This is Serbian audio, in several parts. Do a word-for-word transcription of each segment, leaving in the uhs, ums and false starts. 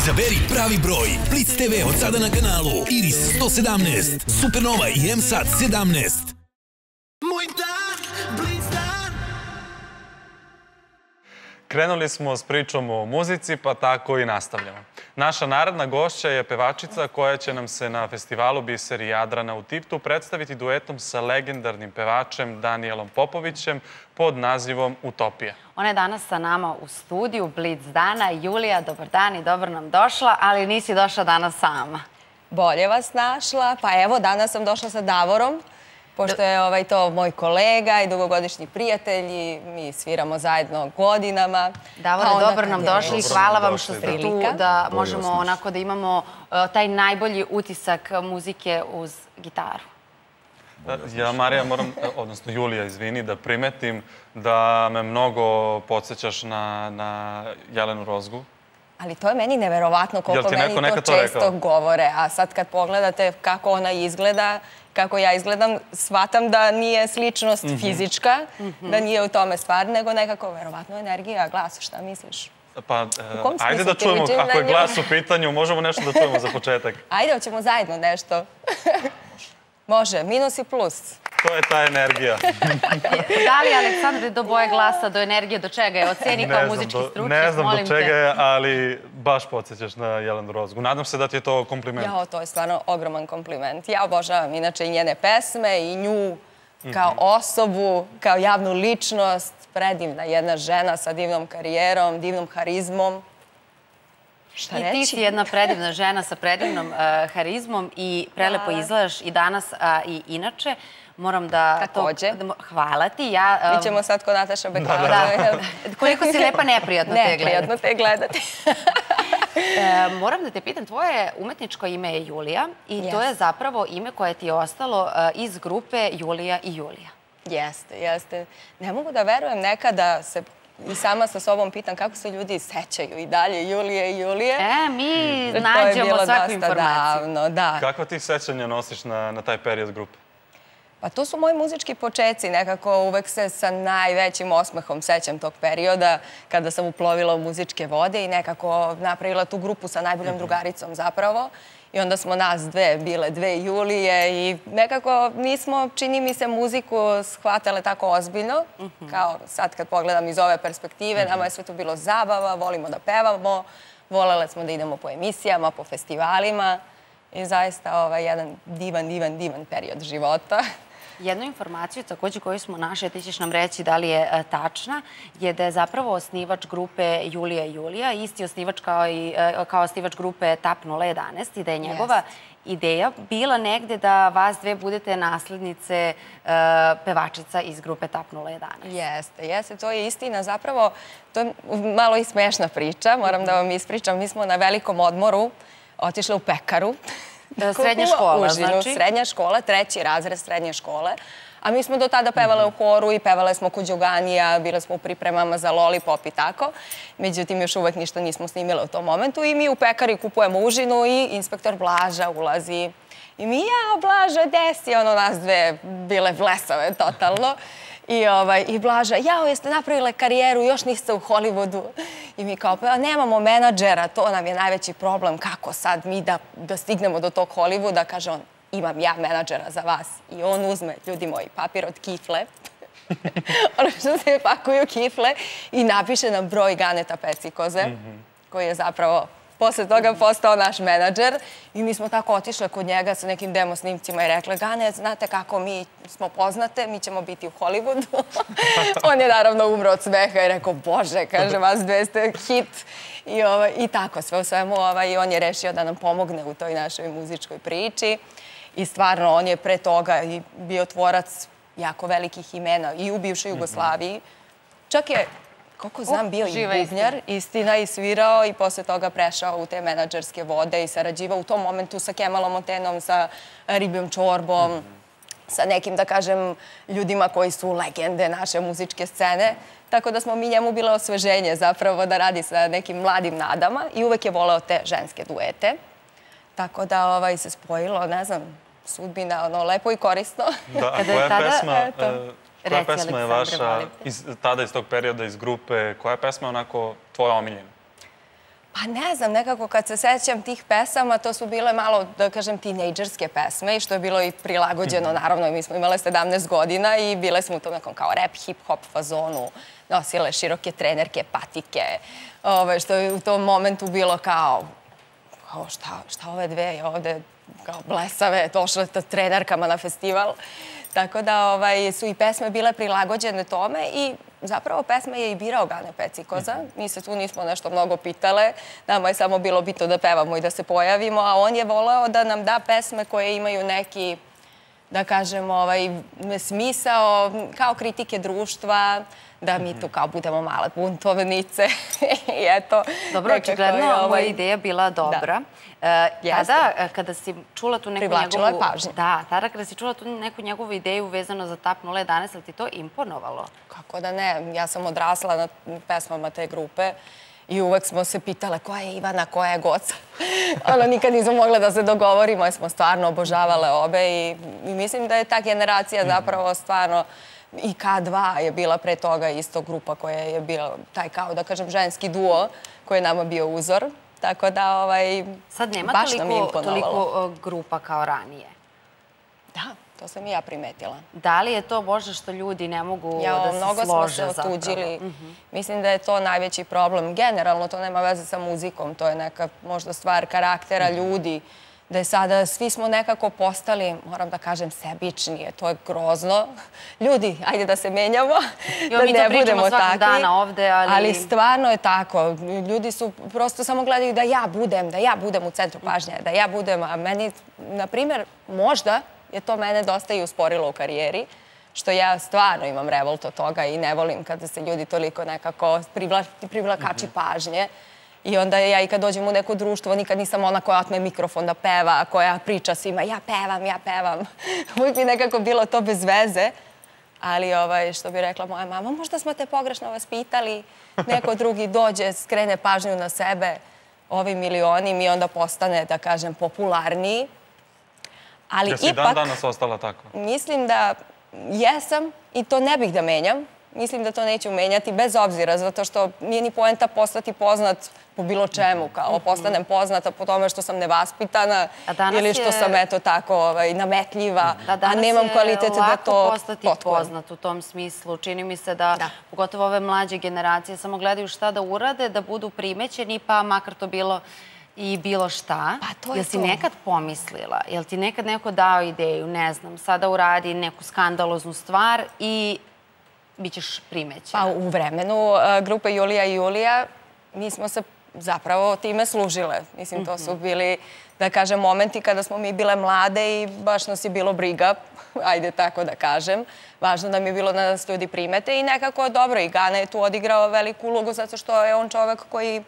Izaberi pravi broj. Blitz te ve od sada na kanalu Iris sto sedamnaest, Supernova i M SAT sedamnaest. Moj dan, Blitz dan. Krenuli smo s pričom o muzici, pa tako i nastavljamo. Naša naredna gošća je pevačica koja će nam se na festivalu Biseri Jadrana u Tivtu predstaviti duetom sa legendarnim pevačem Danijelom Popovićem pod nazivom Utopija. Ona je danas sa nama u studiju Blitz dana. Julija, dobar dan i dobro nam došla, ali nisi došla danas sama. Bolje vas našla. Pa evo, danas sam došla sa Davorom, pošto je to moj kolega i dugogodišnji prijatelj i mi sviramo zajedno godinama. Davore, dobro nam došli i hvala vam što ste tu da možemo onako da imamo taj najbolji utisak muzike uz gitaru. Ja, Marija, moram, odnosno Julija, izvini, da primetim da me mnogo podsjećaš na Jelenu Rozgu. Ali to je meni neverovatno koliko meni to često govore. A sad kad pogledate kako ona izgleda, kako ja izgledam, shvatam da nije sličnost fizička, da nije u tome stvar, nego nekako verovatno energija, glas, šta misliš? Pa, ajde da čujemo, ako je glas u pitanju, možemo nešto da čujemo za početak. Ajde, hoćemo zajedno nešto. Može, minus i plus. To je ta energija. Da li Aleksandre do boje glasa, do energije, do čega je? Oceni kao muzički stručnjak, molim te. Ne znam do čega je, ali baš podsjećaš na Jelenu Rozgu. Nadam se da ti je to kompliment. Jao, to je stvarno ogroman kompliment. Ja obožavam inače i njene pesme i nju kao osobu, kao javnu ličnost. Predivna jedna žena sa divnom karijerom, divnom harizmom. I ti si jedna predivna žena sa predivnom harizmom i prelepo izgledaš i danas i inače. Moram da... Takođe. Hvala ti. Mi ćemo sad kod Nataša Bekara. Koliko si lepa, neprijatno te gledati. Neprijatno te gledati. Moram da te pitam, tvoje umetničko ime je Julija i to je zapravo ime koje ti je ostalo iz grupe Julija i Julija. Jeste, jeste. Ne mogu da verujem nekada se... I sama sa sobom pitam kako se ljudi sećaju i dalje Julije i Julije. E, mi nađemo svaku informaciju. Kakva ti sećanja nosiš na taj period grupe? Pa to su moji muzički počeci. Nekako uvek se sa najvećim osmehom sećam tog perioda kada sam uplovila u muzičke vode i nekako napravila tu grupu sa najboljom drugaricom zapravo. I onda smo nas dve bile dve Julije i nekako nismo, čini mi se, muziku shvatale tako ozbiljno. Kao sad kad pogledam iz ove perspektive, nama je sve to bilo zabava, volimo da pevamo, volele smo da idemo po emisijama, po festivalima i zaista jedan divan, divan, divan period života. Jednu informaciju također koju smo našli, ti ćeš nam reći da li je tačna, je da je zapravo osnivač grupe Julija i Julija, isti osnivač kao osnivač grupe Tap nula jedanaest i da je njegova ideja bila negde da vas dve budete naslednice pevačica iz grupe Tap nula jedanaest. Jeste, jeste, to je istina. Zapravo, to je malo i smešna priča, moram da vam ispričam. Mi smo na velikom odmoru otišli u pekaru. Srednja škola, znači? Srednja škola, treći razred srednje škole. A mi smo do tada pevale u horu i pevale smo kod Đoganija, bile smo u pripremama za Lollipop i tako. Međutim, još uvek ništa nismo snimile u tom momentu i mi u pekari kupujemo užinu i inspektor Blaža ulazi. I mi, jao, Blaža, desi, ono nas dve bile blesave totalno. I Blaža, jao, jeste napravile karijeru, još niste u Hollywoodu. I mi kao, pa nemamo menadžera, to nam je najveći problem. Kako sad mi da stignemo do tog Hollywooda? Kaže on, imam ja menadžera za vas. I on uzme, ljudi moji, papir od kifle, ono što se pakuju kifle, i napiše nam broj Ganeta Pecikoze, koji je zapravo posle toga postao naš menadžer. I mi smo tako otišle kod njega sa nekim demo snimcima i rekle, Gane, znate kako mi smo poznate, mi ćemo biti u Hollywoodu. On je naravno umro od smeha i rekao, Bože, kaže, vas dve ste hit. I tako sve u svemu. I on je rešio da nam pomogne u toj našoj muzičkoj priči. I stvarno, on je pre toga bio tvorac jako velikih imena i u bivšoj Jugoslaviji. Čak je, koliko znam, bio i bubnjar, istina, i svirao i posle toga prešao u te menadžerske vode i sarađivao u tom momentu sa Kemalom Montenom, sa Ribijom Čorbom, sa nekim, da kažem, ljudima koji su legende naše muzičke scene. Tako da smo mi njemu bile osveženje zapravo da radi sa nekim mladim nadama i uvek je voleo te ženske duete. Tako da se spojilo, ne znam, sudbina, ono, lepo i korisno. Da, a koja pesma je vaša, tada iz tog perioda, iz grupe, koja pesma je onako tvoja omiljena? Pa ne znam, nekako kad se sećam tih pesama, to su bile malo, da kažem, tinejdžerske pesme i što je bilo i prilagođeno, naravno, mi smo imale sedamnaest godina i bile smo u tom nekom kao rap, hip-hop fazonu, nosile široke trenerke, patike, što je u tom momentu bilo kao, šta ove dve ovde kao blesave došle trenerkama na festival. Tako da su i pesme bile prilagođene tome i zapravo pesme je i birao Gane Pecikoza. Mi se tu nismo nešto mnogo pitale. Nama je samo bilo bitno da pevamo i da se pojavimo, a on je voleo da nam da pesme koje imaju neki, da kažem, smisao kao kritike društva, da mi tu kao budemo male buntovnice i eto. Dobro, očigledno ova ideja bila dobra. Tada, kada si čula tu neku njegovu... Privlačila je pažnju. Da, tada kada si čula tu neku njegovu ideju vezano za Tap nula jedanaest, ali ti to imponovalo? Kako da ne? Ja sam odrasla na pesmama te grupe i uvek smo se pitale koja je Ivana, koja je Goca. Ono, nikad nismo mogle da se dogovorimo, jer smo stvarno obožavale obe i mislim da je ta generacija zapravo stvarno... I K dva je bila pre toga isto grupa koja je bila taj kao, da kažem, ženski duo koji je nama bio uzor. Tako da, ovaj, sad nema toliko grupa kao ranije. Da, to sam i ja primetila. Da li je to možda što ljudi ne mogu da se slože zapravo? Mnogo smo se otuđili. Mislim da je to najveći problem. Generalno to nema veze sa muzikom. To je neka možda stvar karaktera ljudi. Da je sada, svi smo nekako postali, moram da kažem, sebičnije. To je grozno. Ljudi, ajde da se menjamo, da ne budemo takvi. Ali stvarno je tako. Ljudi su prosto samo gledaju da ja budem, da ja budem u centru pažnje, da ja budem. A meni, na primjer, možda je to mene dosta i usporilo u karijeri, što ja stvarno imam revolt od toga i ne volim kada se ljudi toliko nekako privlakači pažnje. I onda ja i kad dođem u neko društvo, nikad nisam ona koja otme mikrofon da peva, koja priča svima ja pevam, ja pevam. Uvijek mi nekako bilo to bez veze. Ali što bi rekla moja mama, možda smo te pogrešno vaspitali, neko drugi dođe, skrene pažnju na sebe, ovim ili onim i onda postane, da kažem, popularniji. Da si dan danas ostala tako? Mislim da jesam i to ne bih da menjam. Mislim da to neću menjati bez obzira, zato što nije ni poenta postati poznat po bilo čemu, kao postanem poznata po tome što sam nevaspitana ili što sam, eto, tako nametljiva, a nemam kvalitet da to lako postati poznat u tom smislu. Čini mi se da, pogotovo ove mlađe generacije, samo gledaju šta da urade, da budu primećeni, pa makar to bilo i bilo šta. Jel si nekad pomislila, jel ti nekad neko dao ideju, ne znam, sada uradi neku skandaloznu stvar i bićeš primećena? Pa u vremenu grupe Julija i Julija mi smo se zapravo time služile. Mislim, to su bili, da kažem, momenti kada smo mi bile mlade i baš nas je bilo briga, ajde tako da kažem. Važno da mi je bilo da nas ljudi primete i nekako dobro. I Gane je tu odigrao veliku ulogu zato što je on čovek koji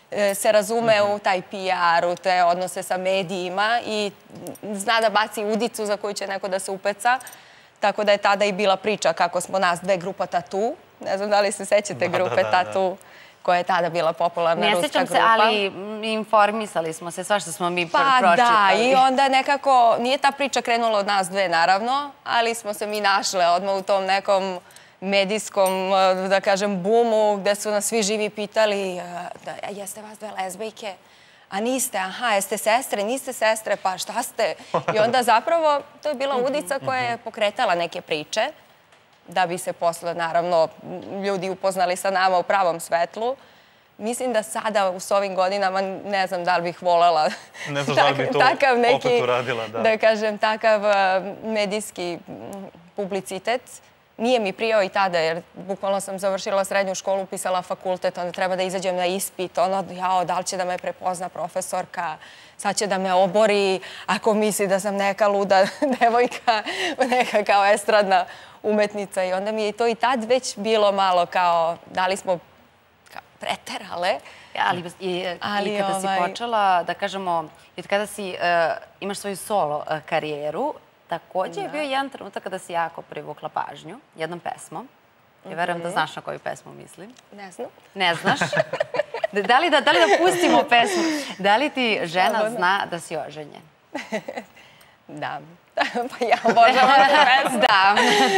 se razume u taj P R, u te odnose sa medijima i zna da baci udicu za koju će neko da se upeca. Tako da je tada i bila priča kako smo nas dve grupa Tatu. Ne znam da li se sećate grupe Tatu, koja je tada bila popularna ruska grupa. Ne sećam se, ali informisali smo se, svašta smo mi pročitali. Pa da, i onda nekako, nije ta priča krenula od nas dve, naravno, ali smo se mi našle odmah u tom nekom medijskom, da kažem, bumu, gde su nas svi živi pitali jeste vas dve lezbejke? A niste, aha, jeste sestre, niste sestre, pa šta ste? I onda zapravo to je bila udica koja je pokretala neke priče, da bi se posle, naravno, ljudi upoznali sa nama u pravom svetlu. Mislim da sada, u s ovim godinama, ne znam da li bih volela ne znam da li bi to opet uradila, da. Da kažem, takav medijski publicitet. Nije mi prijao i tada, jer bukvalno sam završila srednju školu, upisala fakultet, onda treba da izađem na ispit, ono, jao, da li će da me prepozna profesorka, sad će da me obori, ako misli da sam neka luda devojka, neka kao estradna umetnica. I onda mi je to i tad već bilo malo kao, da li smo preterale. Ali kada si počela, da kažemo, kada si imaš svoju solo karijeru, također je bio jedan trenutak kada si jako privukla pažnju jednom pesmom. Ja verujem da znaš na koju pesmu mislim. Ne znam. Ne znaš? Da li da pustimo pesmu? Da li ti žena zna da si oženjen? Da. Pa ja obožavam tu pesmu. Da.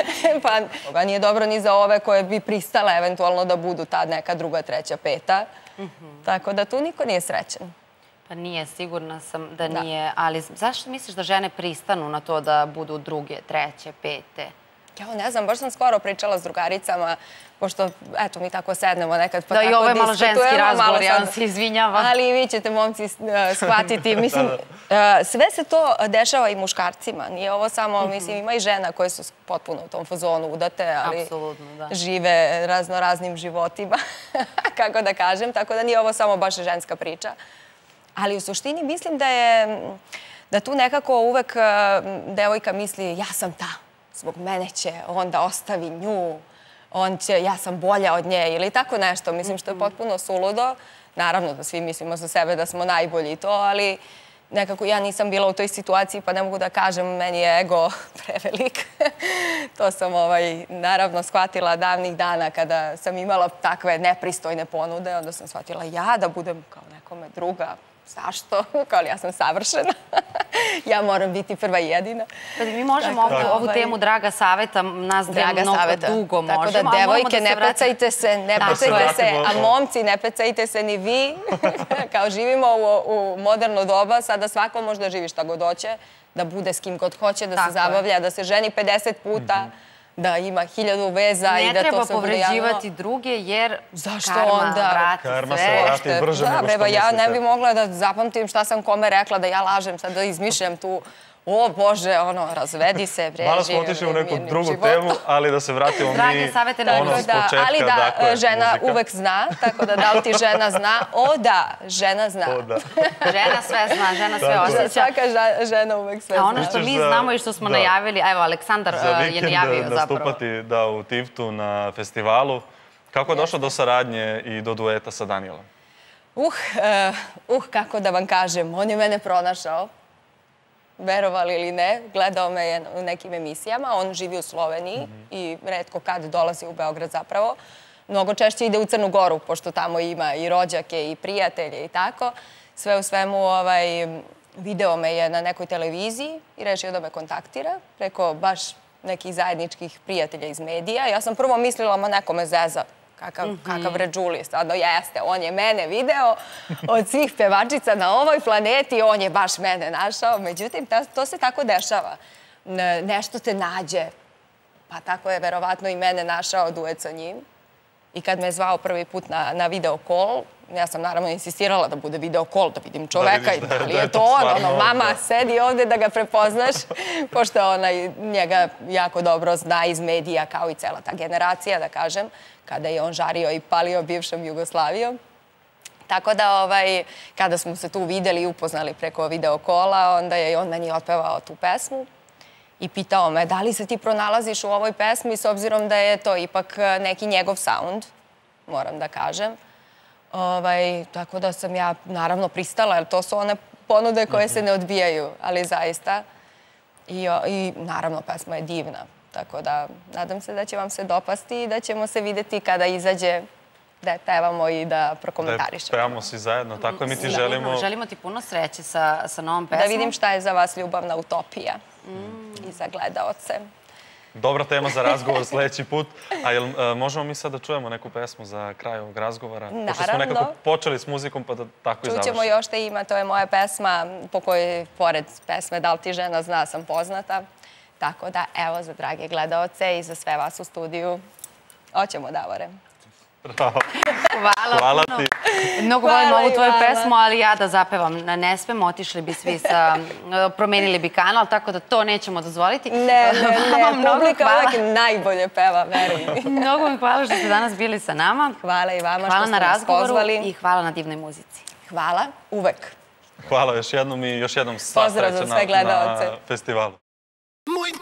Pa nije dobro ni za ove koje bi pristale eventualno da budu ta neka druga, treća, peta. Tako da tu niko nije srećen. Pa nije, sigurna sam da nije. Ali zašto misliš da žene pristanu na to da budu druge, treće, pete? Ja ne znam, baš sam skoro pričala s drugaricama, pošto, eto, mi tako sednemo nekad, pa tako diskutujemo. Da, i ovo je malo ženski razgovor, ja vam se izvinjavam. Ali vi ćete, momci, shvatiti. Mislim, sve se to dešava i muškarcima. Nije ovo samo, mislim, ima i žena koje su potpuno u tom fazonu udate, ali žive raznoraznim životima, kako da kažem, tako da nije ovo samo baš ženska priča. Ali u suštini mislim da je, da tu nekako uvek devojka misli ja sam ta. Zbog mene će on da ostavi nju, on će, ja sam bolja od nje ili tako nešto. Mislim što je potpuno suludo. Naravno da svi mislimo za sebe da smo najbolji i to, ali nekako ja nisam bila u toj situaciji pa ne mogu da kažem, meni je ego prevelik. To sam naravno shvatila davnih dana kada sam imala takve nepristojne ponude. Onda sam shvatila ja da budem kao nekome druga. Zašto? Kao li ja sam savršena. Ja moram biti prva i jedina. Mi možemo ovu temu Draga saveta, nas dve mnogo dugo možemo. Tako da, devojke, ne pecajte se, ne pecajte se, a momci, ne pecajte se ni vi. Kao živimo u moderno doba, sada svako može da živi šta god hoće, da bude s kim god hoće, da se zabavlja, da se ženi pedeset puta, da ima hiljadu veza i da to sve bude javno. Ne treba povređivati druge jer karma vrati sve. Karma se vrati brže nego što mislite. Ja ne bih mogla da zapamtim šta sam kome rekla, da ja lažem, sad da izmišljam tu. O Bože, ono, razvedi se, breži. Malo smo otišli u neku drugu temu, ali da se vratimo mi ono s početka. Ali da žena uvek zna, tako da da li ti žena zna? O da, žena zna. Žena sve zna, žena sve osjeća. Svaka žena uvek sve zna. A ono što mi znamo i što smo najavili, evo, Aleksandar je najavio zapravo. Za vikend nastupati u Tivtu na festivalu. Kako je došlo do saradnje i do dueta sa Danielom? Uh, uh, kako da vam kažem, on je mene pronašao. Verovali ili ne, gledao me je u nekim emisijama. On živi u Sloveniji i retko kad dolazi u Beograd zapravo. Mnogo češće ide u Crnu Goru, pošto tamo ima i rođake i prijatelje i tako. Sve u svemu video me je na nekoj televiziji i rešio da me kontaktira preko baš nekih zajedničkih prijatelja iz medija. Ja sam prvo mislila, ma neko me zeza. Kakav ređuli, stvarno jeste. On je mene video od svih pevačica na ovoj planeti, on je baš mene našao. Međutim, to se tako dešava. Nešto te nađe. Pa tako je verovatno i mene našao duet sa njim. I kad me je zvao prvi put na video call, ja sam naravno insistirala da bude video call, da vidim čoveka i da li je to on. Ono, mama, sedi ovde da ga prepoznaš, pošto ona njega jako dobro zna iz medija, kao i cela ta generacija, da kažem, kada je on žario i palio bivšom Jugoslavijom. Tako da, kada smo se tu videli i upoznali preko video kola, onda je on meni otpevao tu pesmu i pitao me da li se ti pronalaziš u ovoj pesmi, s obzirom da je to ipak neki njegov sound, moram da kažem. Tako da sam ja naravno pristala, jer to su one ponude koje se ne odbijaju, ali zaista. I naravno, pesma je divna. Tako da, nadam se da će vam se dopasti i da ćemo se videti kada izađe da je pevamo i da prokomentarišemo. Da je pevamo svi zajedno, tako mi ti želimo... Želimo ti puno sreće sa novom pesmom. Da vidim šta je za vas ljubavna utopija i za gledaoce. Dobra tema za razgovor sljedeći put. A možemo mi sad da čujemo neku pesmu za kraj ovog razgovora? Naravno. Pošto smo nekako počeli s muzikom, pa da tako i završimo. Čućemo još te ima, to je moja pesma po kojoj, pored pesme Da li ti žena zna, sam poznata. Tako da, evo, za drage gledaoce i za sve vas u studiju, hoćemo, Davore. Bravo. Hvala puno. Mnogo volim ovu tvoju pesmu, ali ja da zapevam ne smem, otišli bi svi sa... promenili bi kanal, tako da to nećemo dozvoliti. Ne, ne, ne, publika uvijek najbolje peva, veruj mi. Mnogo vam hvala što ste danas bili sa nama. Hvala i vama što ste nas pozvali. Hvala na razgovoru i hvala na divnoj muzici. Hvala, uvek. Hvala još jednom i još jednom sva sreća na festivalu. Moj